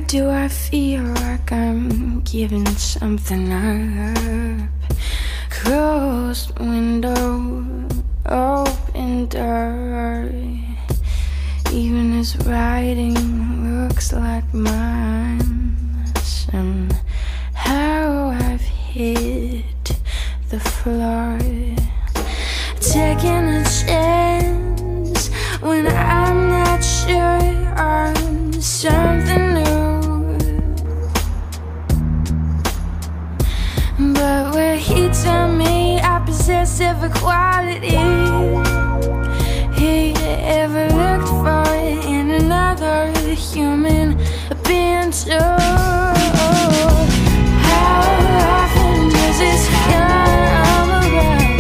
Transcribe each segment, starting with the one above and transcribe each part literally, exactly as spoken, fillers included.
do I feel like I'm giving something up? Closed window, open door. Even his writing looks like mine. Somehow I've hit the floor, taking a chance when I'm not sure on something new. But where he told me I possess every quality he ever looked for in another human being too. How often does this come around?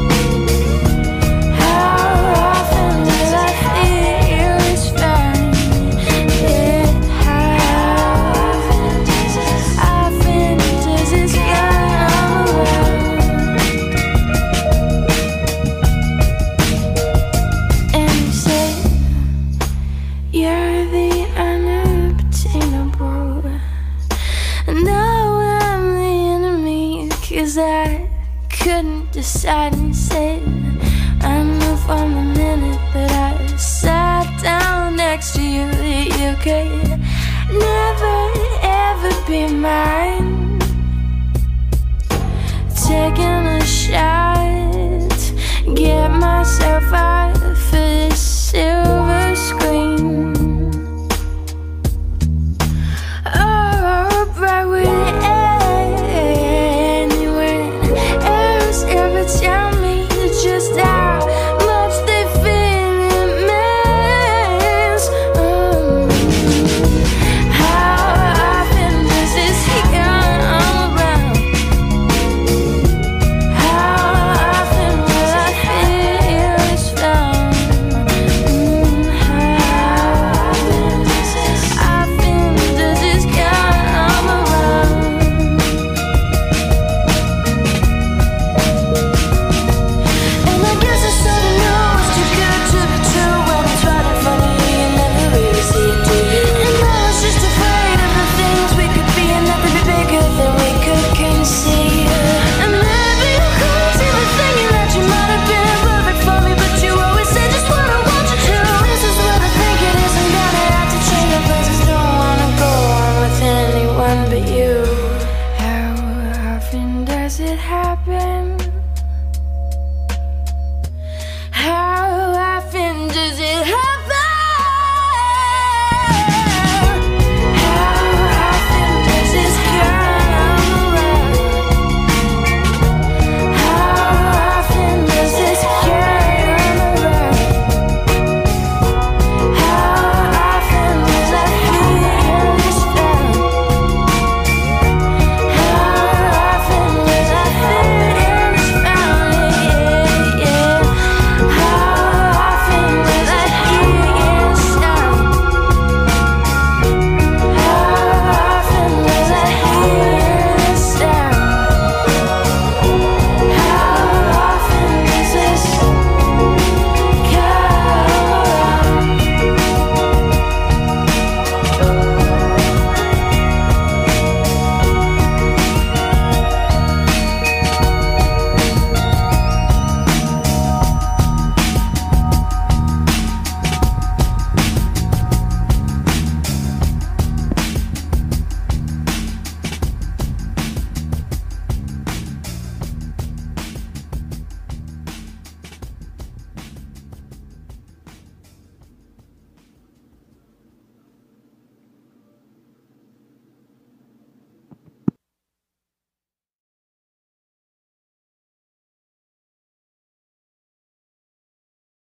How often does I feel it's fine? Yeah, how often does this, often does this come around? And you say you're the unobtainable. No, I'm the enemy, 'cause I couldn't decide and said I knew from the minute that I sat down next to you that you could never ever be mine.